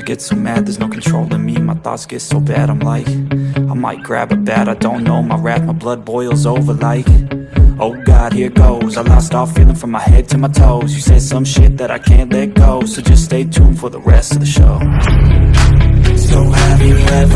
get so mad, there's no controlling me. My thoughts get so bad, I'm like, I might grab a bat, I don't know. My wrath, my blood boils over like, oh God, here goes. I lost all feeling from my head to my toes. You said some shit that I can't let go, so just stay tuned for the rest of the show. So have you ever